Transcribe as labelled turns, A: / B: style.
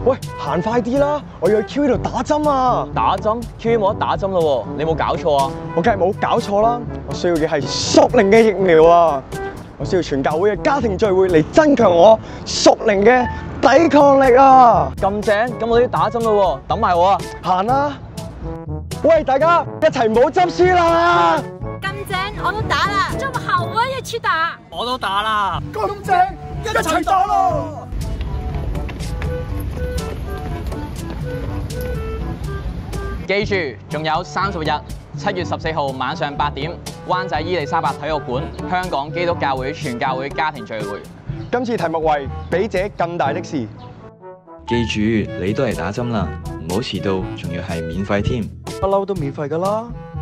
A: 喂，行快啲啦！我要去 QE 度打針啊！
B: 打針 ？QE 冇得打針咯喎，你冇搞錯啊？
A: 我梗係冇搞錯啦！我需要嘅係屬靈嘅疫苗啊！我需要全教會嘅家庭聚會嚟增強我屬靈嘅抵抗力啊！
B: 咁正，咁我都要打針咯喎，等埋我啊！
A: 行啦！喂，大家一齊唔好執輸啦！
C: 咁正我都打啦，中後我一齊打，
D: 我都打啦！
A: 咁正，一齊打咯！
B: 記住，仲有30日，7月14號晚上8點，灣仔伊利沙伯體育館，香港基督教會全教會家庭聚會。
A: 今次題目為比這更大的事。
E: 記住，你都嚟打針啦，唔好遲到，仲要係免費添。
A: 不嬲都免費㗎啦。